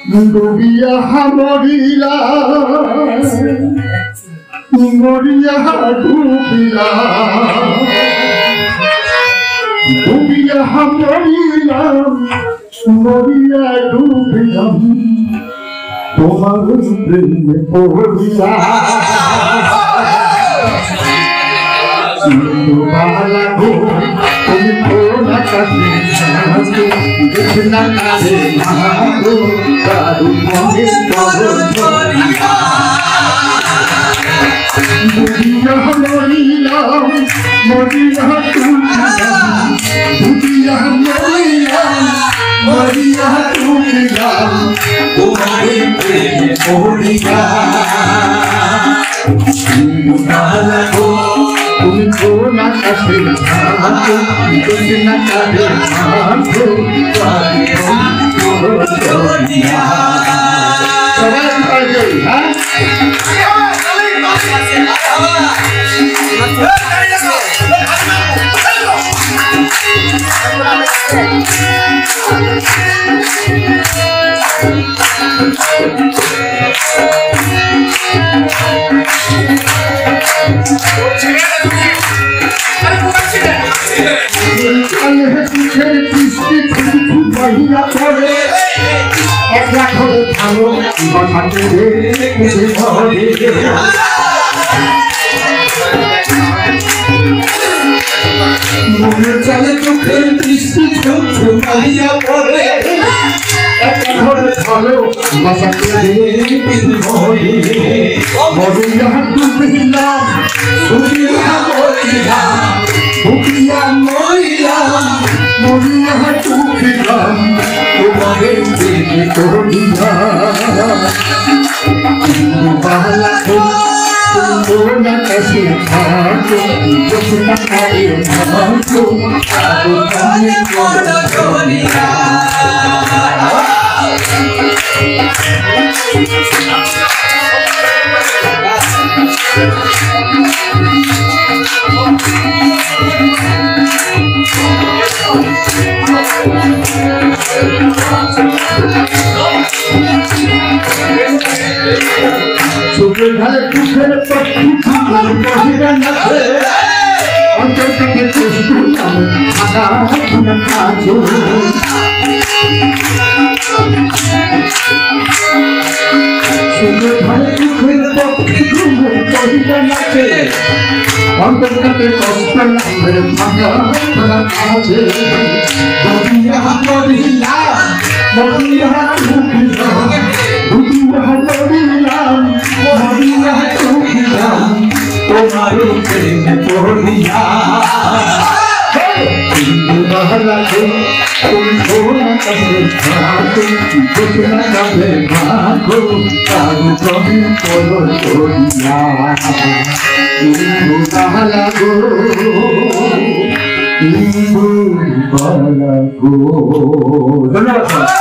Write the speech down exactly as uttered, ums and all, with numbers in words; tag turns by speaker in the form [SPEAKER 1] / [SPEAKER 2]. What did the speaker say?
[SPEAKER 1] ডুবিয়া মরিলা মরিয়া ডুবিলা ডুবিয়া মরিলা মরিয়া ডুবিলাম তোমার প্রেমে পড়িয়া বালা গো তুমি কোন কাছে দেখনা কাছে মাগো কারু মনে পড়িয়া মরিয়া মরিলা মরিয়া ডুবিলাম ডুবিয়া মরিলা মরিয়া ডুবিলাম তোমার প্রেমে পড়িয়া বালা গো তুমি কোন কাছে মাগো দেখনা কাছে মাগো কারু মনে পড়িয়া সবাই পারে হ্যাঁ মনে চলে চোখের দৃষ্টি ঝুমাইয়া পড়ে একটা ঘরে ভালো বাসাতে মরিয়া ডুবিলাম ডুবিয়া মরিলাম ডুবিয়া মরিলাম মরিয়া ডুবিলাম তোমার প্রেমে পড়িয়া বালা কোন কাছে মাগো দেখনা কাছে মাগো কারু মনে পড়িয়া চোখের ধারে চোখের পক্ষী আমার বহিরা নাচে অন্তর থেকে কষ্ট আমার থাকা কাছে চোখের ধারে চোখের পক্ষী আমার বহিরা নাচে অন্তর থেকে কষ্ট আমার থাকা কাছে মরিয়া মরিলা মরিয়া ডুবিলা ডুবিয়া মরিলাম মরিয়া ডুবিলাম তোমার প্রেমে পড়িয়া বালা গো তুমি কোন কাছে মাগো দেখনা কাছে মাগো কারু প্রেমে পড়িয়া বালা গো বালা গো ধন্যবাদ।